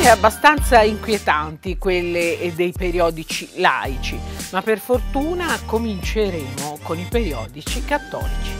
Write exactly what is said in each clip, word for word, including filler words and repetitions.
abbastanza inquietanti quelle dei periodici laici, ma per fortuna cominceremo con i periodici cattolici.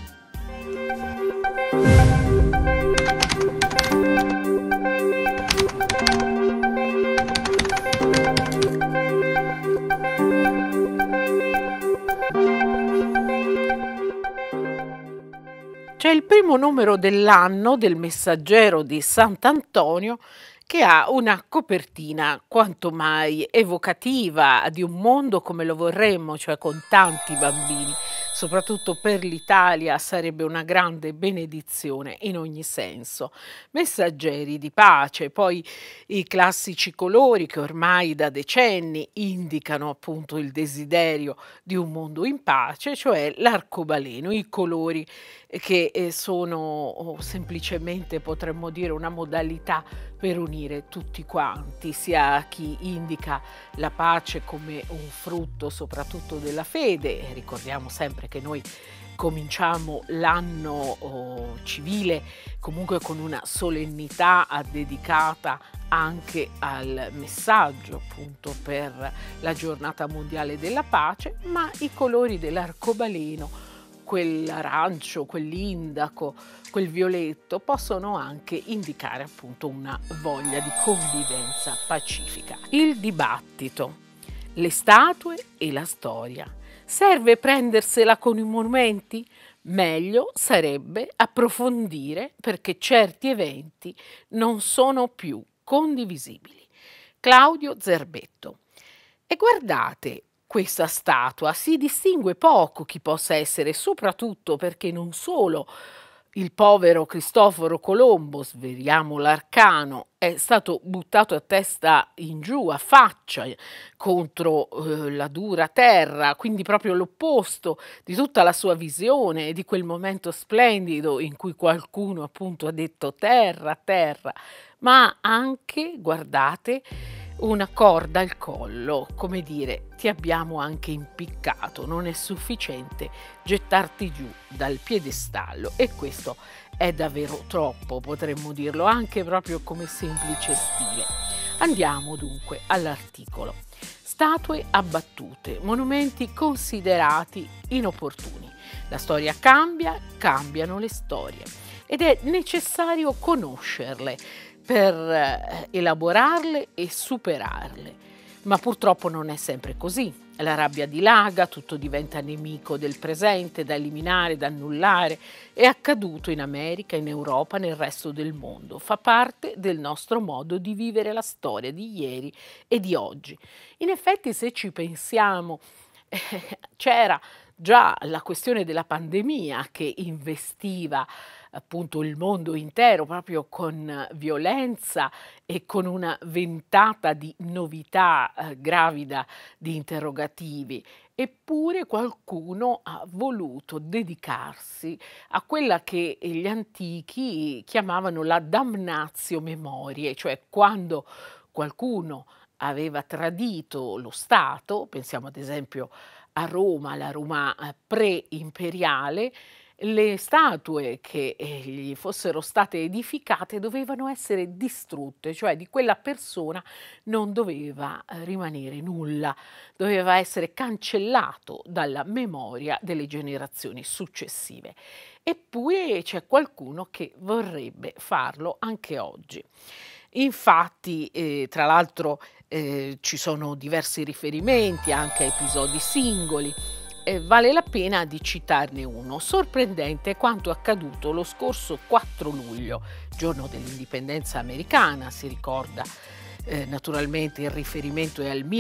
C'è il primo numero dell'anno del Messaggero di Sant'Antonio che ha una copertina quanto mai evocativa di un mondo come lo vorremmo, cioè con tanti bambini. Soprattutto per l'Italia sarebbe una grande benedizione in ogni senso. Messaggeri di pace, poi i classici colori che ormai da decenni indicano appunto il desiderio di un mondo in pace, cioè l'arcobaleno, i colori che eh, sono oh, semplicemente, potremmo dire, una modalità per unire tutti quanti, sia chi indica la pace come un frutto soprattutto della fede. Ricordiamo sempre che noi cominciamo l'anno oh, civile comunque con una solennità dedicata anche al messaggio appunto per la giornata mondiale della pace, ma i colori dell'arcobaleno, quell'arancio, quell'indaco, quel violetto, possono anche indicare appunto una voglia di convivenza pacifica. Il dibattito, le statue e la storia. Serve prendersela con i monumenti? Meglio sarebbe approfondire perché certi eventi non sono più condivisibili. Claudio Zerbetto. E guardate, questa statua si distingue poco chi possa essere, soprattutto perché non solo il povero Cristoforo Colombo, sveliamo l'arcano, è stato buttato a testa in giù, a faccia, contro eh, la dura terra, quindi proprio l'opposto di tutta la sua visione e di quel momento splendido in cui qualcuno appunto ha detto terra, terra, ma anche, guardate, una corda al collo, come dire, ti abbiamo anche impiccato, non è sufficiente gettarti giù dal piedistallo, e questo è davvero troppo, potremmo dirlo, anche proprio come semplice stile. Andiamo dunque all'articolo. Statue abbattute, monumenti considerati inopportuni. La storia cambia, cambiano le storie ed è necessario conoscerle per eh, elaborarle e superarle. Ma purtroppo non è sempre così. La rabbia dilaga, tutto diventa nemico del presente, da eliminare, da annullare. È accaduto in America, in Europa, nel resto del mondo. Fa parte del nostro modo di vivere la storia di ieri e di oggi. In effetti, se ci pensiamo, eh, c'era già la questione della pandemia che investiva appunto il mondo intero proprio con violenza e con una ventata di novità eh, gravida di interrogativi. Eppure qualcuno ha voluto dedicarsi a quella che gli antichi chiamavano la damnatio memoriae, cioè quando qualcuno aveva tradito lo Stato, pensiamo ad esempio a Roma, la Roma pre-imperiale, le statue che eh, gli fossero state edificate dovevano essere distrutte, cioè di quella persona non doveva eh, rimanere nulla, doveva essere cancellato dalla memoria delle generazioni successive. Eppure c'è qualcuno che vorrebbe farlo anche oggi. Infatti, eh, tra l'altro, eh, ci sono diversi riferimenti anche a episodi singoli. Eh, vale la pena di citarne uno. Sorprendente è quanto accaduto lo scorso quattro luglio, giorno dell'indipendenza americana, si ricorda eh, naturalmente il riferimento è al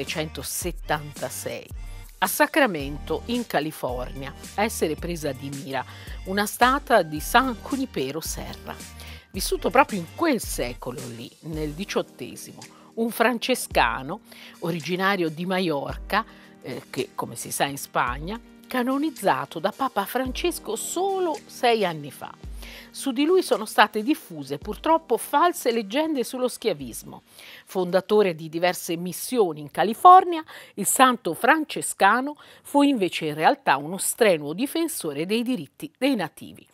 millesettecentosettantasei. A Sacramento, in California, a essere presa di mira una statua di San Junipero Serra, vissuto proprio in quel secolo lì, nel diciottesimo, un francescano originario di Maiorca, eh, che come si sa in Spagna, canonizzato da Papa Francesco solo sei anni fa. Su di lui sono state diffuse purtroppo false leggende sullo schiavismo. Fondatore di diverse missioni in California, il santo francescano fu invece in realtà uno strenuo difensore dei diritti dei nativi.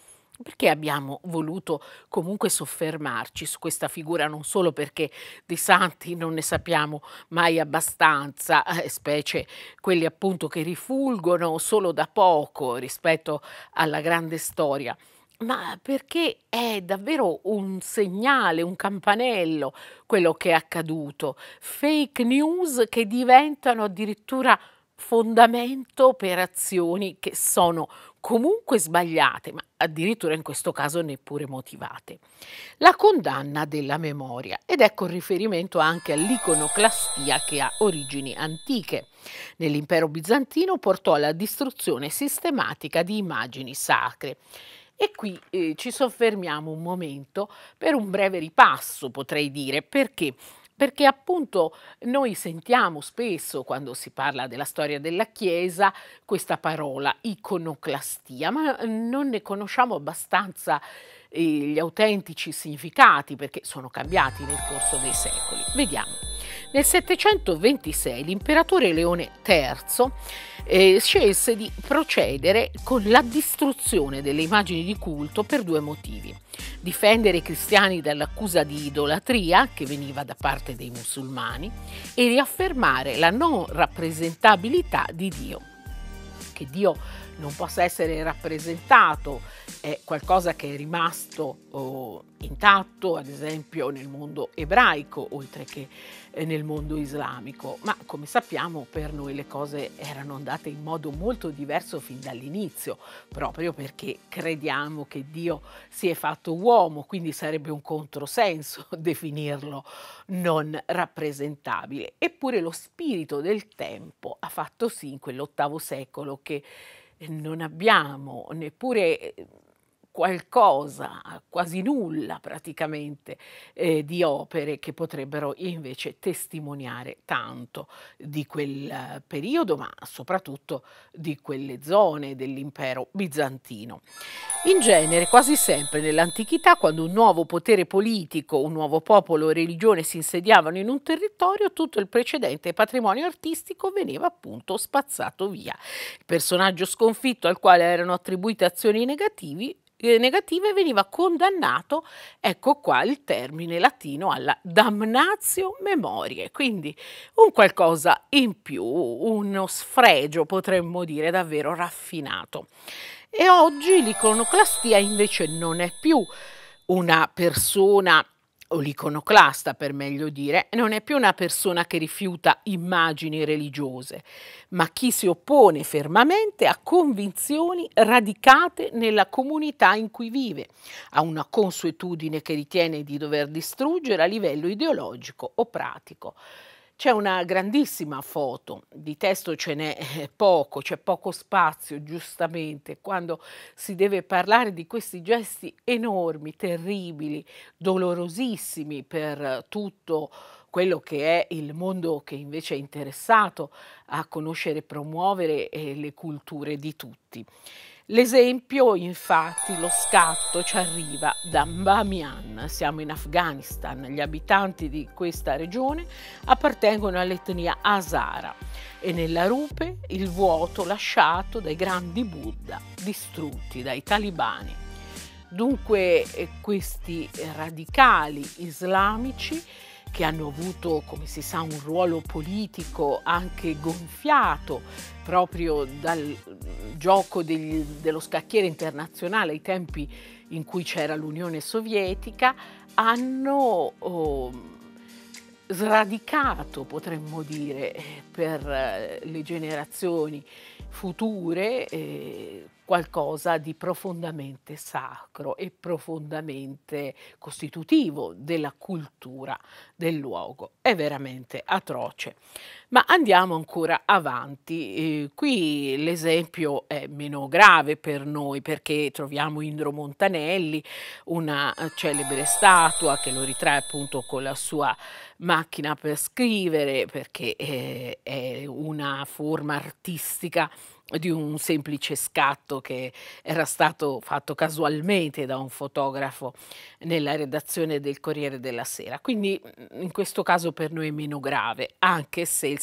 Perché abbiamo voluto comunque soffermarci su questa figura, non solo perché di santi non ne sappiamo mai abbastanza, eh, specie quelli appunto che rifulgono solo da poco rispetto alla grande storia, ma perché è davvero un segnale, un campanello quello che è accaduto. Fake news che diventano addirittura fondamento per azioni che sono comunque sbagliate, ma addirittura in questo caso neppure motivate. La condanna della memoria, ed ecco il riferimento anche all'iconoclastia che ha origini antiche. Nell'impero bizantino portò alla distruzione sistematica di immagini sacre. E qui eh, ci soffermiamo un momento per un breve ripasso, potrei dire, perché? Perché appunto noi sentiamo spesso, quando si parla della storia della Chiesa, questa parola iconoclastia, ma non ne conosciamo abbastanza eh, gli autentici significati perché sono cambiati nel corso dei secoli. Vediamo. Nel settecentoventisei l'imperatore Leone terzo eh, scelse di procedere con la distruzione delle immagini di culto per due motivi: difendere i cristiani dall'accusa di idolatria che veniva da parte dei musulmani e riaffermare la non rappresentabilità di Dio. Che Dio non possa essere rappresentato è qualcosa che è rimasto oh, intatto, ad esempio nel mondo ebraico, oltre che eh, nel mondo islamico, ma come sappiamo per noi le cose erano andate in modo molto diverso fin dall'inizio, proprio perché crediamo che Dio si è fatto uomo, quindi sarebbe un controsenso definirlo non rappresentabile. Eppure lo spirito del tempo ha fatto sì in quell'ottavo secolo che non abbiamo neppure qualcosa, quasi nulla praticamente, eh, di opere che potrebbero invece testimoniare tanto di quel eh, periodo, ma soprattutto di quelle zone dell'impero bizantino. In genere, quasi sempre nell'antichità, quando un nuovo potere politico, un nuovo popolo o religione si insediavano in un territorio, tutto il precedente patrimonio artistico veniva appunto spazzato via. Il personaggio sconfitto al quale erano attribuite azioni negativi eh, negative veniva condannato, ecco qua il termine latino, alla damnatio memoriae, quindi un qualcosa in più, uno sfregio potremmo dire davvero raffinato. E oggi l'iconoclastia invece non è più una persona, o l'iconoclasta per meglio dire, non è più una persona che rifiuta immagini religiose, ma chi si oppone fermamente a convinzioni radicate nella comunità in cui vive, a una consuetudine che ritiene di dover distruggere a livello ideologico o pratico. C'è una grandissima foto, di testo ce n'è eh, poco, c'è poco spazio giustamente, quando si deve parlare di questi gesti enormi, terribili, dolorosissimi per tutto quello che è il mondo che invece è interessato a conoscere e promuovere eh, le culture di tutti. L'esempio, infatti, lo scatto ci arriva da Bamiyan, siamo in Afghanistan, gli abitanti di questa regione appartengono all'etnia Hazara e nella rupe il vuoto lasciato dai grandi Buddha distrutti dai talibani. Dunque eh, questi radicali islamici che hanno avuto, come si sa, un ruolo politico anche gonfiato proprio dal gioco degli, dello scacchiere internazionale ai tempi in cui c'era l'Unione Sovietica, hanno oh, sradicato, potremmo dire, eh, per eh, le generazioni future eh, qualcosa di profondamente sacro e profondamente costitutivo della cultura del luogo. È veramente atroce. Ma andiamo ancora avanti. Eh, qui l'esempio è meno grave per noi perché troviamo Indro Montanelli, una celebre statua che lo ritrae appunto con la sua macchina per scrivere, perché eh, è una forma artistica di un semplice scatto che era stato fatto casualmente da un fotografo nella redazione del Corriere della Sera. Quindi in questo caso per noi è meno grave, anche se il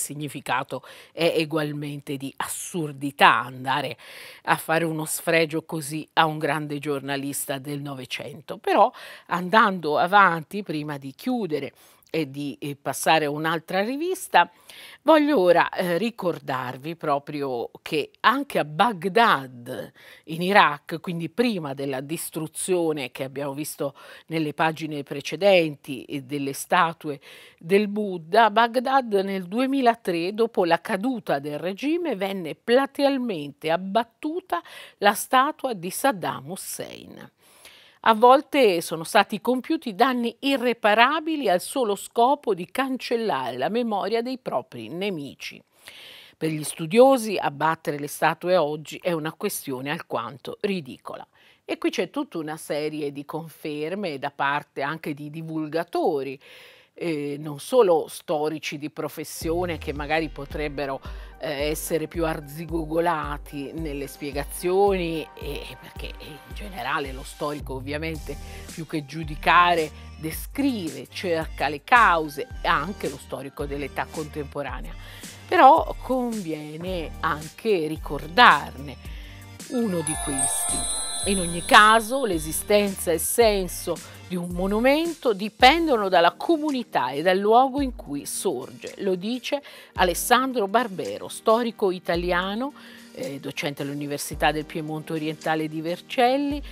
significato è egualmente di assurdità andare a fare uno sfregio così a un grande giornalista del Novecento. Però andando avanti, prima di chiudere e di eh, passare a un'altra rivista, voglio ora eh, ricordarvi proprio che anche a Baghdad, in Iraq, quindi prima della distruzione che abbiamo visto nelle pagine precedenti e delle statue del Buddha, a Baghdad nel duemilatré, dopo la caduta del regime, venne platealmente abbattuta la statua di Saddam Hussein. A volte sono stati compiuti danni irreparabili al solo scopo di cancellare la memoria dei propri nemici. Per gli studiosi abbattere le statue oggi è una questione alquanto ridicola. E qui c'è tutta una serie di conferme da parte anche di divulgatori, eh, non solo storici di professione che magari potrebbero eh, essere più arzigogolati nelle spiegazioni, e, perché in generale lo storico ovviamente più che giudicare descrive, cerca le cause, anche lo storico dell'età contemporanea. Però conviene anche ricordarne uno di questi. In ogni caso, l'esistenza e il senso di un monumento dipendono dalla comunità e dal luogo in cui sorge. Lo dice Alessandro Barbero, storico italiano, eh, docente all'Università del Piemonte Orientale di Vercelli,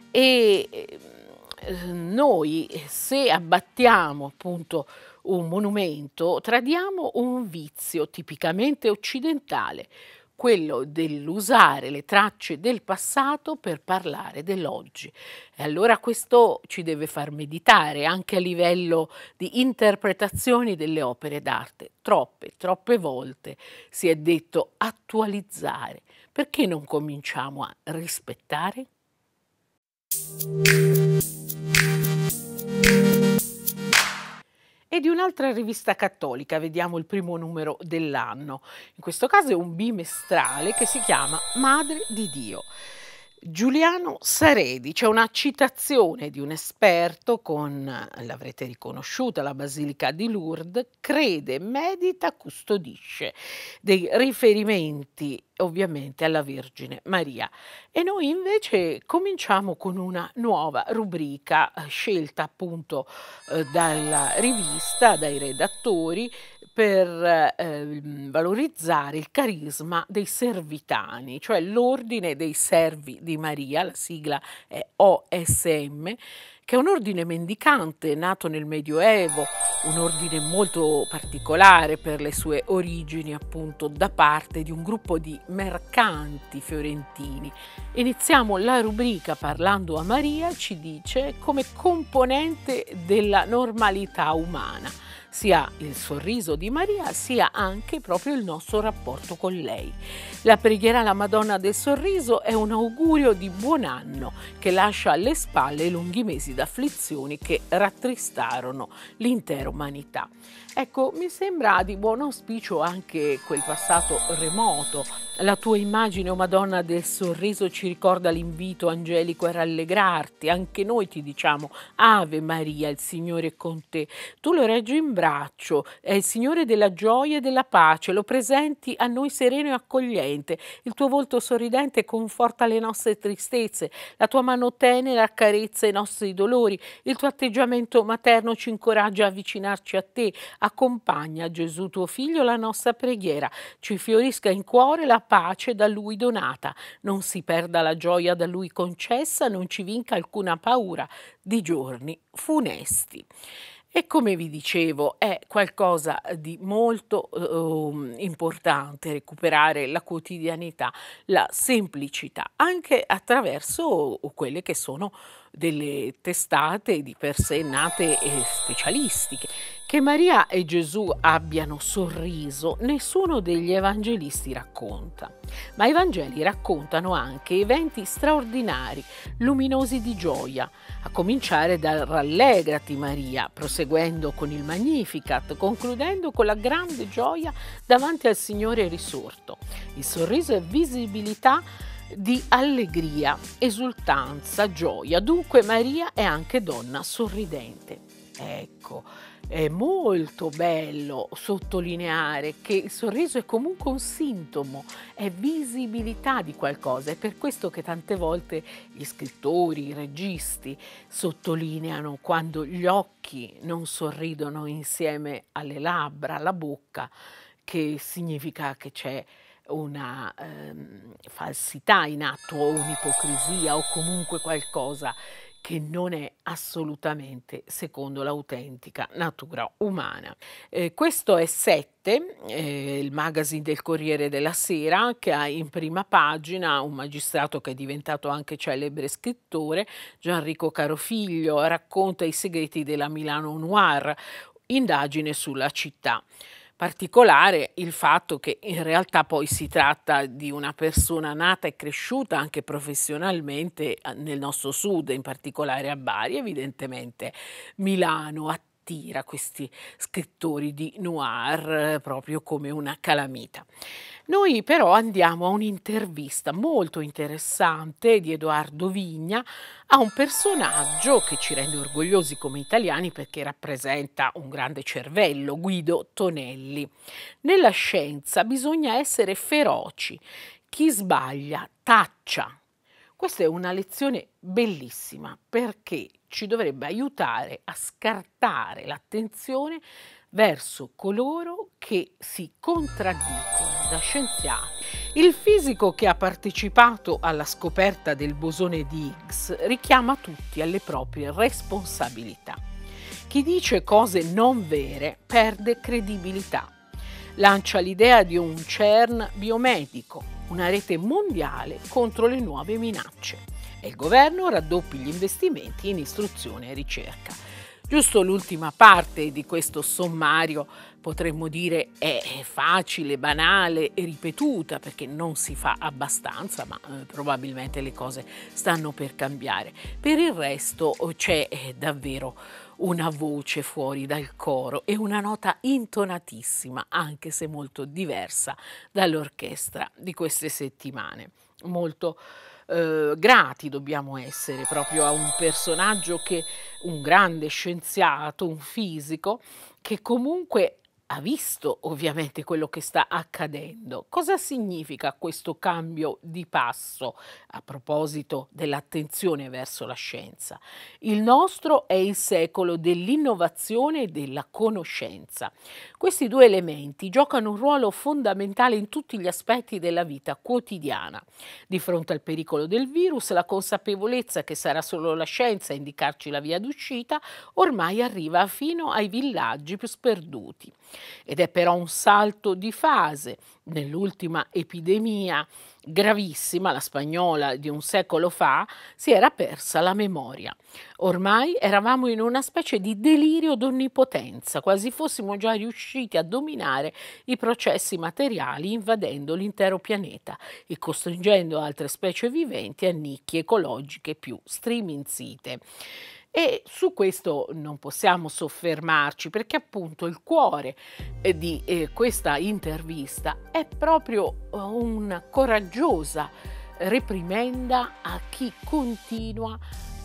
e eh, noi, se abbattiamo appunto un monumento, tradiamo un vizio tipicamente occidentale, quello dell'usare le tracce del passato per parlare dell'oggi. E allora questo ci deve far meditare anche a livello di interpretazioni delle opere d'arte. Troppe, troppe volte si è detto attualizzare. Perché non cominciamo a rispettare? E di un'altra rivista cattolica vediamo il primo numero dell'anno. In questo caso è un bimestrale che si chiama Madre di Dio. Giuliano Saredi, c'è una citazione di un esperto con, l'avrete riconosciuta, la Basilica di Lourdes, crede, medita, custodisce, dei riferimenti ovviamente alla Vergine Maria. E noi invece cominciamo con una nuova rubrica scelta appunto eh, dalla rivista, dai redattori, per eh, valorizzare il carisma dei servitani, cioè l'Ordine dei Servi di Maria, la sigla è O S M, che è un ordine mendicante nato nel Medioevo, un ordine molto particolare per le sue origini appunto da parte di un gruppo di mercanti fiorentini. Iniziamo la rubrica parlando a Maria, ci dice, come componente della normalità umana, sia il sorriso di Maria, sia anche proprio il nostro rapporto con lei. La preghiera alla Madonna del Sorriso è un augurio di buon anno che lascia alle spalle lunghi mesi d'afflizioni che rattristarono l'intera umanità. Ecco, mi sembra di buon auspicio anche quel passato remoto. La tua immagine, o Madonna del Sorriso, ci ricorda l'invito angelico a rallegrarti. Anche noi ti diciamo Ave Maria, il Signore è con te. Tu lo reggi in braccio, è il Signore della gioia e della pace, lo presenti a noi sereno e accogliente. Il tuo volto sorridente conforta le nostre tristezze, la tua mano tenera accarezza i nostri dolori, il tuo atteggiamento materno ci incoraggia a avvicinarci a te. Accompagna Gesù tuo Figlio la nostra preghiera, ci fiorisca in cuore la pace da Lui donata, non si perda la gioia da Lui concessa, non ci vinca alcuna paura di giorni funesti. E come vi dicevo, è qualcosa di molto eh, importante recuperare la quotidianità, la semplicità, anche attraverso quelle che sono delle testate di per sé nate e specialistiche. Che Maria e Gesù abbiano sorriso, nessuno degli evangelisti racconta, ma i Vangeli raccontano anche eventi straordinari, luminosi di gioia, a cominciare dal Rallegrati Maria, proseguendo con il Magnificat, concludendo con la grande gioia davanti al Signore risorto. Il sorriso è visibilità di allegria, esultanza, gioia. Dunque Maria è anche donna sorridente. Ecco, È molto bello sottolineare che il sorriso è comunque un sintomo, è visibilità di qualcosa. È per questo che tante volte gli scrittori, i registi sottolineano quando gli occhi non sorridono insieme alle labbra, alla bocca, che significa che c'è una ehm, falsità in atto o un'ipocrisia o comunque qualcosa che non è assolutamente secondo l'autentica natura umana. Eh, questo è Sette, eh, il magazine del Corriere della Sera, che ha in prima pagina un magistrato che è diventato anche celebre scrittore, Gianrico Carofiglio, racconta i segreti della Milano Noir, indagine sulla città. Particolare il fatto che in realtà poi si tratta di una persona nata e cresciuta anche professionalmente eh, nel nostro sud, in particolare a Bari. Evidentemente Milano attira questi scrittori di noir eh, proprio come una calamita. Noi però andiamo a un'intervista molto interessante di Edoardo Vigna a un personaggio che ci rende orgogliosi come italiani perché rappresenta un grande cervello, Guido Tonelli. Nella scienza bisogna essere feroci, chi sbaglia taccia. Questa è una lezione bellissima perché ci dovrebbe aiutare a scartare l'attenzione verso coloro che si contraddicono da scienziati. Il fisico che ha partecipato alla scoperta del bosone di Higgs richiama tutti alle proprie responsabilità. Chi dice cose non vere perde credibilità. Lancia l'idea di un CERN biomedico, una rete mondiale contro le nuove minacce. E il governo raddoppi gli investimenti in istruzione e ricerca. Giusto l'ultima parte di questo sommario potremmo dire è facile, banale e ripetuta perché non si fa abbastanza, ma eh, probabilmente le cose stanno per cambiare. Per il resto c'è eh, davvero una voce fuori dal coro e una nota intonatissima, anche se molto diversa dall'orchestra di queste settimane. Molto eh, grati dobbiamo essere proprio a un personaggio che, un grande scienziato, un fisico, che comunque ha visto ovviamente quello che sta accadendo. Cosa significa questo cambio di passo a proposito dell'attenzione verso la scienza? Il nostro è il secolo dell'innovazione e della conoscenza. Questi due elementi giocano un ruolo fondamentale in tutti gli aspetti della vita quotidiana. Di fronte al pericolo del virus, la consapevolezza che sarà solo la scienza a indicarci la via d'uscita ormai arriva fino ai villaggi più sperduti. Ed è però un salto di fase. Nell'ultima epidemia gravissima, la spagnola di un secolo fa, si era persa la memoria. Ormai eravamo in una specie di delirio d'onnipotenza, quasi fossimo già riusciti a dominare i processi materiali invadendo l'intero pianeta e costringendo altre specie viventi a nicchie ecologiche più striminzite. E su questo non possiamo soffermarci perché appunto il cuore eh, di eh, questa intervista è proprio eh, una coraggiosa reprimenda a chi continua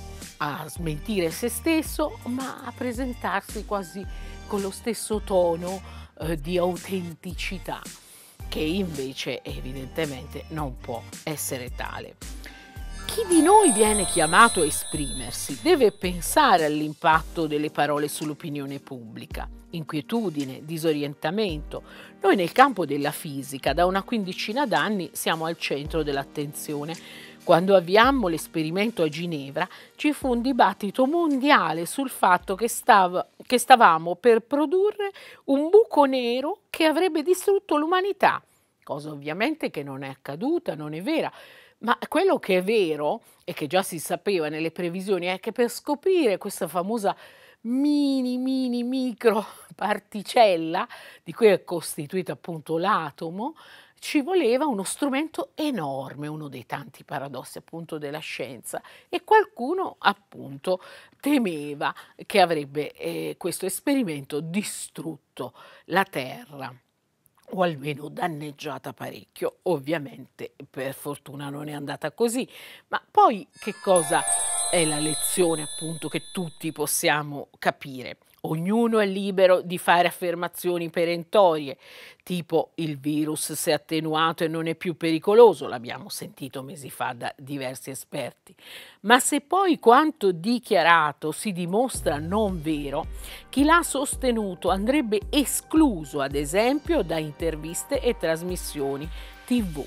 a smentire se stesso, ma a presentarsi quasi con lo stesso tono eh, di autenticità, che invece evidentemente non può essere tale. Chi di noi viene chiamato a esprimersi deve pensare all'impatto delle parole sull'opinione pubblica. Inquietudine, disorientamento. Noi nel campo della fisica da una quindicina d'anni siamo al centro dell'attenzione. Quando avviammo l'esperimento a Ginevra ci fu un dibattito mondiale sul fatto che, stav- che stavamo per produrre un buco nero che avrebbe distrutto l'umanità, cosa ovviamente che non è accaduta, non è vera. Ma quello che è vero e che già si sapeva nelle previsioni è che per scoprire questa famosa mini, mini, micro particella di cui è costituito appunto l'atomo, ci voleva uno strumento enorme, uno dei tanti paradossi appunto della scienza, e qualcuno appunto temeva che avrebbe eh, questo esperimento distrutto la Terra, o almeno danneggiata parecchio. Ovviamente per fortuna non è andata così, ma poi che cosa è la lezione appunto che tutti possiamo capire? Ognuno è libero di fare affermazioni perentorie, tipo il virus si è attenuato e non è più pericoloso, l'abbiamo sentito mesi fa da diversi esperti. Ma se poi quanto dichiarato si dimostra non vero, chi l'ha sostenuto andrebbe escluso, ad esempio, da interviste e trasmissioni tivù.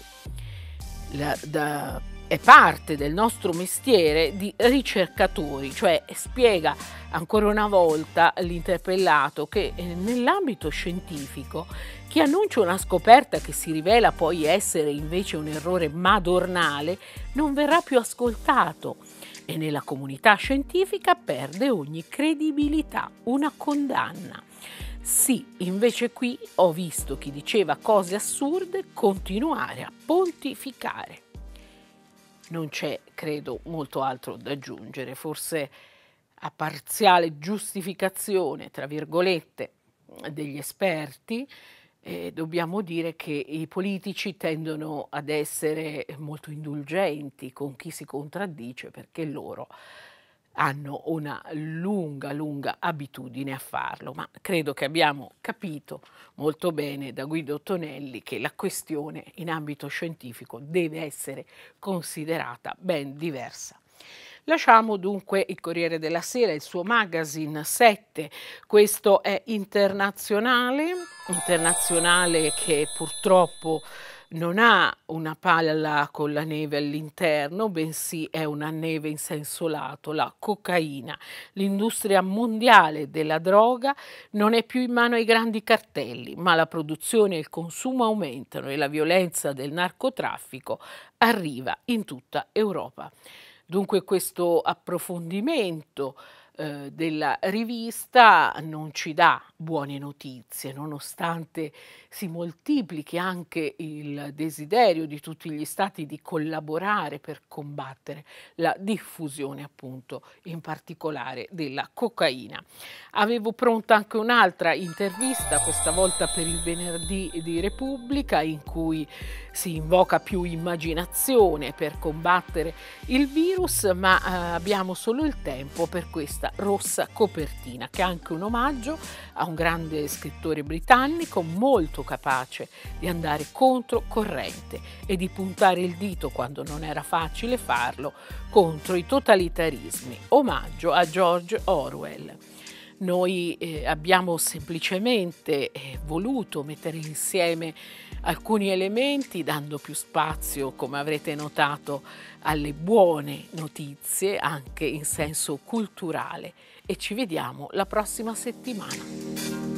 La- da- è parte del nostro mestiere di ricercatori, cioè spiega ancora una volta l'interpellato che eh, nell'ambito scientifico chi annuncia una scoperta che si rivela poi essere invece un errore madornale non verrà più ascoltato e nella comunità scientifica perde ogni credibilità, una condanna. Sì, invece qui ho visto chi diceva cose assurde continuare a pontificare. Non c'è, credo, molto altro da aggiungere, forse a parziale giustificazione, tra virgolette, degli esperti, eh, dobbiamo dire che i politici tendono ad essere molto indulgenti con chi si contraddice perché loro hanno una lunga, lunga abitudine a farlo, ma credo che abbiamo capito molto bene da Guido Tonelli che la questione in ambito scientifico deve essere considerata ben diversa. Lasciamo dunque il Corriere della Sera, il suo magazine sette, questo è internazionale, internazionale che purtroppo non ha una palla con la neve all'interno, bensì è una neve in senso lato, la cocaina. L'industria mondiale della droga non è più in mano ai grandi cartelli, ma la produzione e il consumo aumentano e la violenza del narcotraffico arriva in tutta Europa. Dunque questo approfondimento eh, della rivista non ci dà buone notizie, nonostante si moltiplichi anche il desiderio di tutti gli stati di collaborare per combattere la diffusione, appunto, in particolare della cocaina. Avevo pronta anche un'altra intervista, questa volta per il venerdì di Repubblica, in cui si invoca più immaginazione per combattere il virus, ma eh, abbiamo solo il tempo per questa rossa copertina, che è anche un omaggio a un grande scrittore britannico molto capace di andare contro corrente e di puntare il dito, quando non era facile farlo, contro i totalitarismi. Omaggio a George Orwell. Noi eh, abbiamo semplicemente eh, voluto mettere insieme alcuni elementi, dando più spazio, come avrete notato, alle buone notizie, anche in senso culturale. E ci vediamo la prossima settimana.